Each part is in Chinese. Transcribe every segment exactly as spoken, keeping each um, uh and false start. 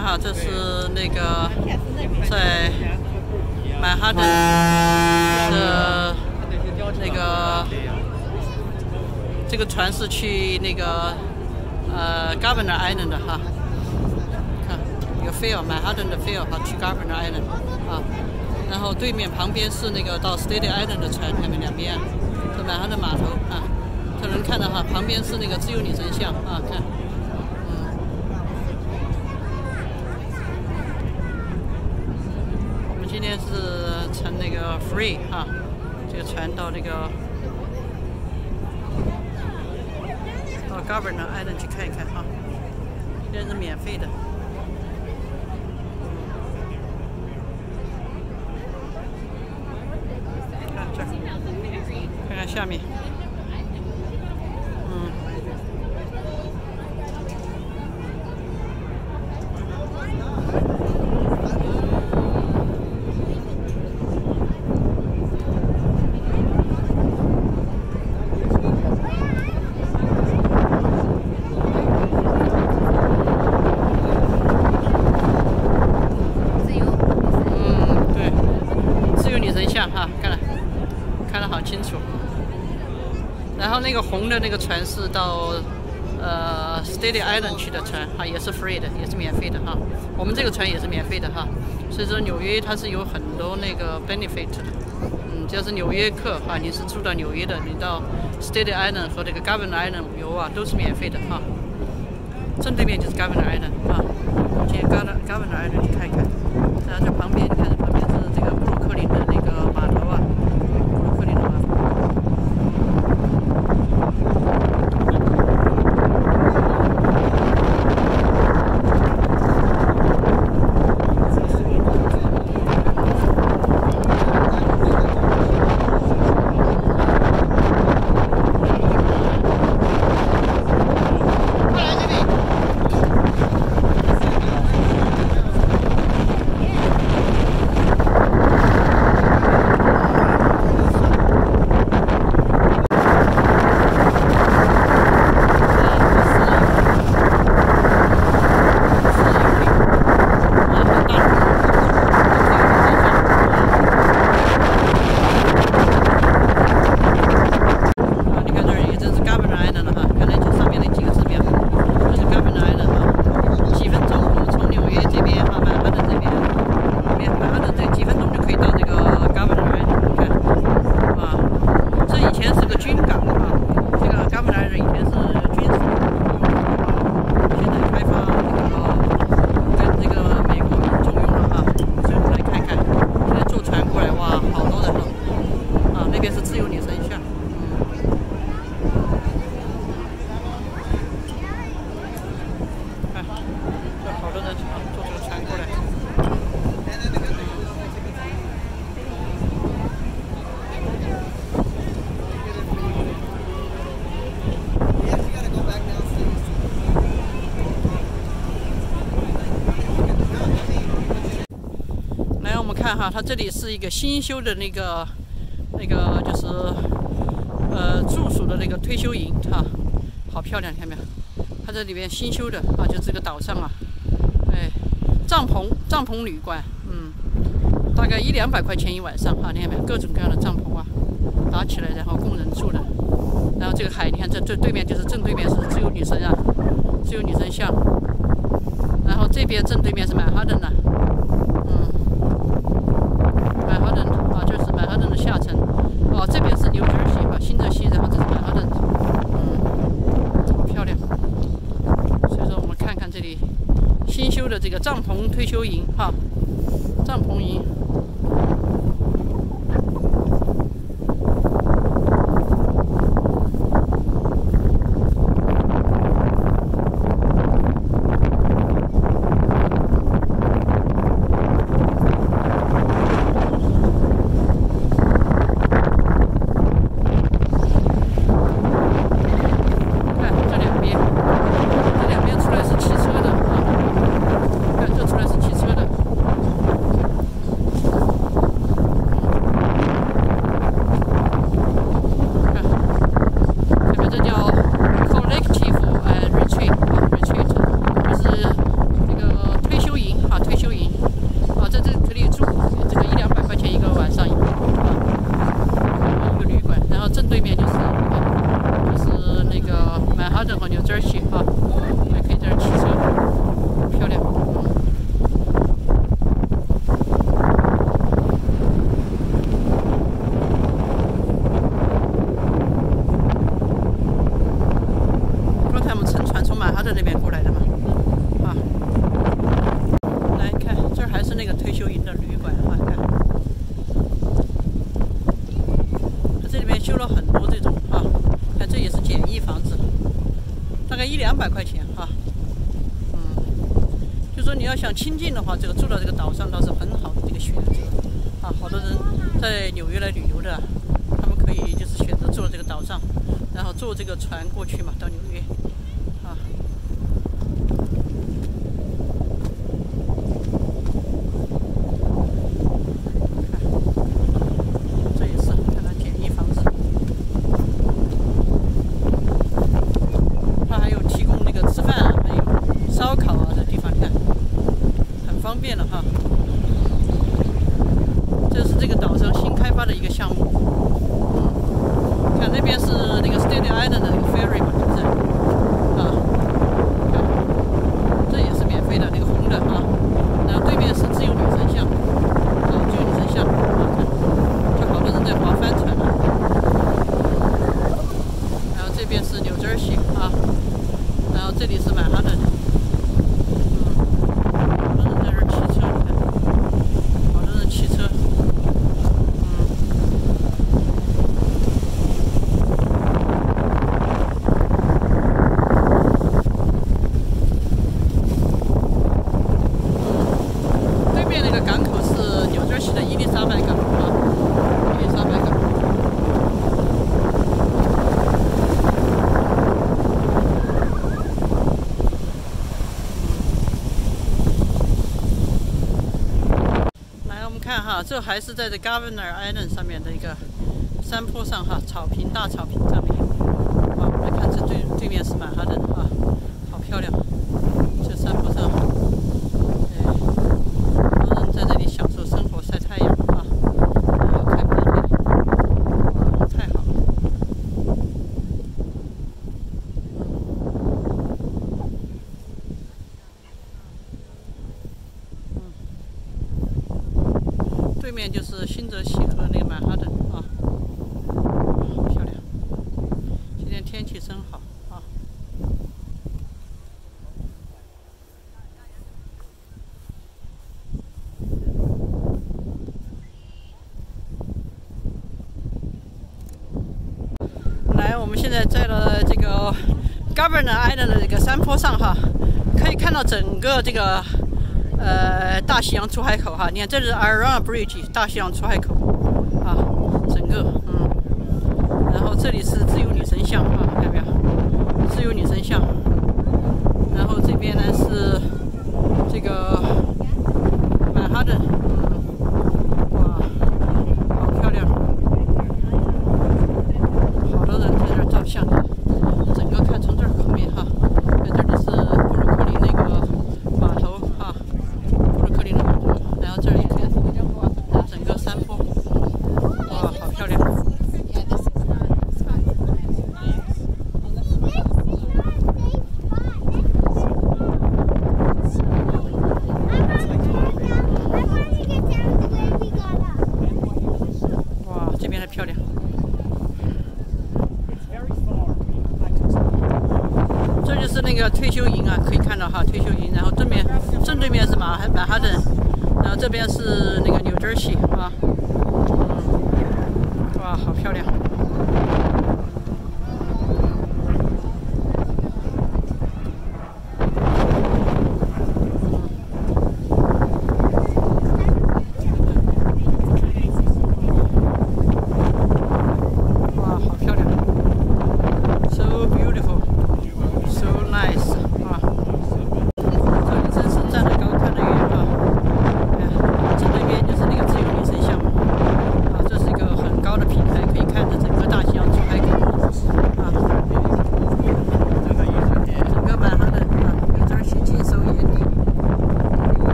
看哈，这是那个在曼哈顿的那个这个船是去那个呃 Governor Island 的哈，看有 Fair 曼哈顿的 Fair 哈，去 Governor Island 啊，然后对面旁边是那个到 Staten Island 的船，下面两边是曼哈顿码头啊，这能看到哈，旁边是那个自由女神像啊，看。 今天是乘那个 Free 哈，这个船到那个到 Governor Island 去看一看哈，现在是免费的。看这儿，看看下面，嗯。 哈，看了，看得好清楚。然后那个红的那个船是到呃 Staten Island 去的船，哈，也是 free 的，也是免费的哈。我们这个船也是免费的哈。所以说纽约它是有很多那个 benefit 的，嗯，只要是纽约客哈，你是住到纽约的，你到 Staten Island 和这个 Governor Island 游啊都是免费的哈。正对面就是 Governor Island 啊，今天 Governor Governor Island 去看一看。然后在旁边，你看旁边是这个布鲁克林的那个码头啊，布鲁克林的码头。看哈，它这里是一个新修的那个那个就是呃住宿的那个退休营哈，好漂亮，看到没有？它这里边新修的啊，就这个岛上啊，哎，帐篷帐篷旅馆，嗯，大概一两百块钱一晚上啊，你看没有？各种各样的帐篷啊，搭起来然后供人住的。然后这个海，你看这这对面就是正对面是自由女神啊，自由女神像。然后这边正对面是曼哈顿呢，嗯。 曼哈顿啊，就是曼哈顿的下层。哦，这边是纽泽西吧，新泽西，然后这是曼哈顿，嗯，好漂亮。所以说，我们看看这里新修的这个帐篷退休营哈，帐篷营。 顿和 New Jersey 啊，还可以在这儿骑车，好漂亮。刚才我们乘船从曼哈顿那边过来的嘛，啊，来看这儿还是那个退休营的旅馆啊，看，它这里面修了很多这种啊，看这也是简易房子。 大概一两百块钱哈，嗯，就说你要想亲近的话，这个住到这个岛上倒是很好的这个选择啊。好多人在纽约来旅游的，他们可以就是选择住到这个岛上，然后坐这个船过去嘛，到纽约啊。看，这也是看它简易房子。 它还有提供那个吃饭啊，还有烧烤啊，这地方你看，很方便了哈。这是这个岛上新开发的一个项目。嗯，看那边是那个 Staten Island 的那个 ferry 嘛，是不是？啊，看，这也是免费的，那个红的啊。然后对面是自由女神像，啊，自由女神像，啊，看，就好多人在划帆船了。然后这边是 New Jersey 啊。 然后这里是曼哈顿，嗯，好多人在这儿骑车，你看，好多人骑车，嗯，对面那个港口是纽约市的伊丽莎白港啊，伊丽莎白港。 看哈，这还是在这 Governor Island 上面的一个山坡上哈，草坪大草坪上面。啊，我们来看这对对面是曼哈顿啊，好漂亮。这山坡上，哎，很多人在这里享受生活、晒太阳啊，然后开咖啡，哇，太好了。对面就是新泽西和那个曼哈顿啊，好漂亮。今天天气真好啊。来，我们现在在了这个 Governor Island 的这个山坡上哈，可以看到整个这个。 呃，大西洋出海口哈，你看这是 Arana Bridge 大西洋出海口啊，整个嗯，然后这里是自由女神像啊，看到没有？自由女神像，然后这边呢是这个曼哈顿，嗯，哇，好漂亮，好多人在这儿照相，整个看从这儿后面哈，在这里是布鲁克林那个码头啊。 然后这儿一看，整个山坡，哇，好漂亮！哇，这边还漂亮。这就是那个退休营啊，可以看到哈，退休营。然后对面正对面是马曼哈顿。 然后这边是那个 New Jersey 啊，嗯，哇，好漂亮！哇，好漂亮 ，so beautiful, so nice 啊！这里真是站得高看得远啊！ 正对面就是那个自由女神像啊，这是一个很高的平台，可以看着整个大西洋。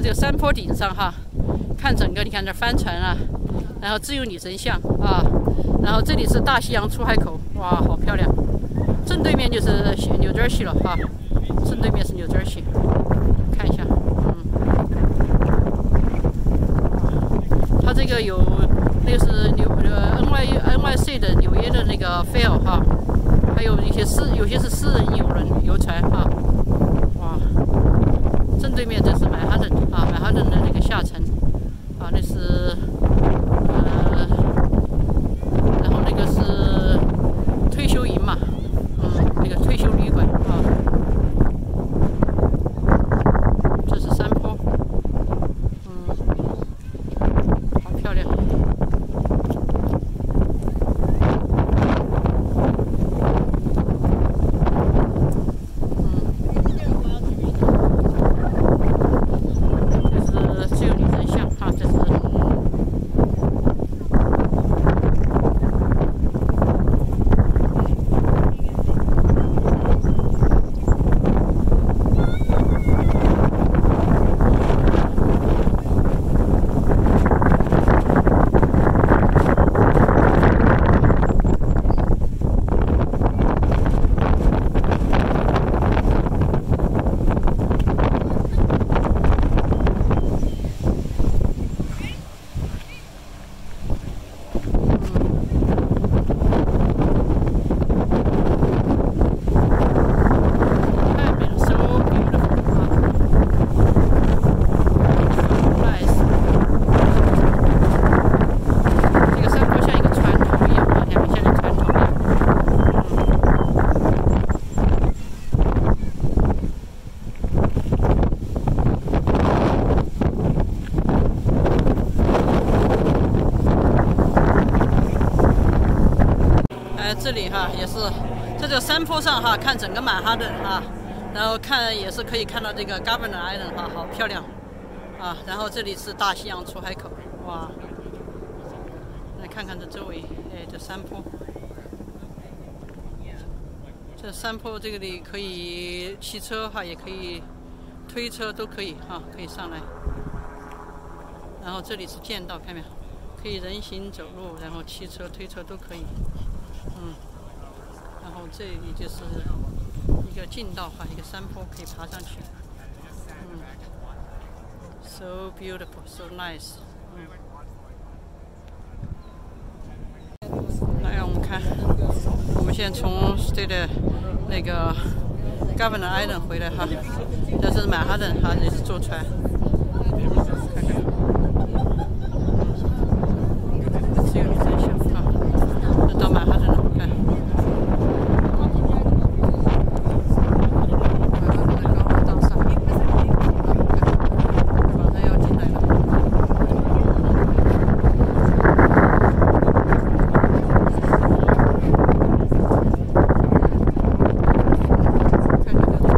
这个山坡顶上哈，看整个，你看这帆船啊，然后自由女神像啊，然后这里是大西洋出海口，哇，好漂亮！正对面就是纽泽西了哈，正对面是纽泽西，看一下，嗯，它这个有那个是纽呃 N Y N Y C 的纽约的那个 Fair 哈，还有一些私有些是私人游轮游船哈，哇，正对面这是曼哈顿啊，曼哈顿的那个下沉啊，那是呃，然后那个是退休营嘛。 那个退休旅馆啊，这是山坡，嗯，好漂亮。嗯，这是自由女神像啊，这是。 这里哈也是，在这个山坡上哈，看整个曼哈顿哈，然后看也是可以看到这个 Governor Island 哈，好漂亮啊！然后这里是大西洋出海口，哇！来看看这周围，哎，这山坡，这山坡这个里可以骑车哈，也可以推车都可以哈，可以上来。然后这里是剑道，看没有？可以人行走路，然后骑车、推车都可以。 嗯，然后这里就是一个径道哈，一个山坡可以爬上去。嗯 ，so beautiful, so nice。嗯，来，我们看，我们现在从这个那个 Governor Island 回来哈，这是曼哈顿哈，也是坐船。看看，嗯，自由女神像啊，这到曼哈顿了。 看，高楼大厦，马上要进来了。看这个。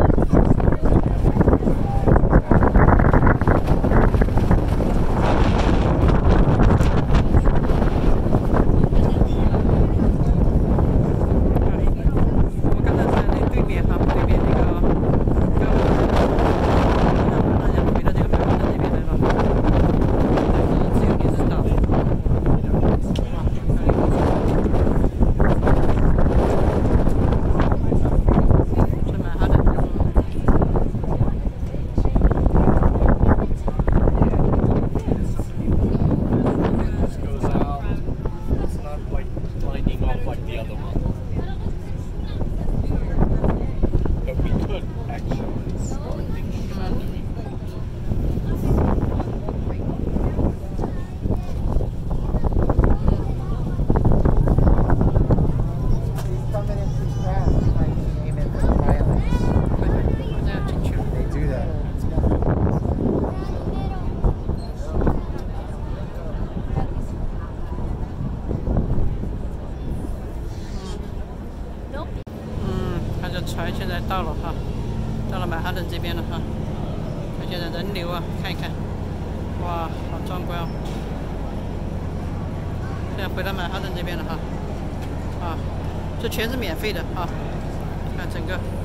船现在到了哈，到了曼哈顿这边了哈。看现在人流啊，看一看，哇，好壮观哦！现在回到曼哈顿这边了哈，啊，这全是免费的啊，看整个。